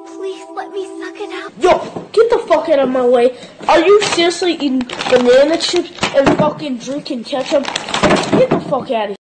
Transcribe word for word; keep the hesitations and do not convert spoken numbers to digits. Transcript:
Please let me suck it out. Yo, get the fuck out of my way. Are you seriously eating banana chips and fucking drinking ketchup? Get the fuck out of here.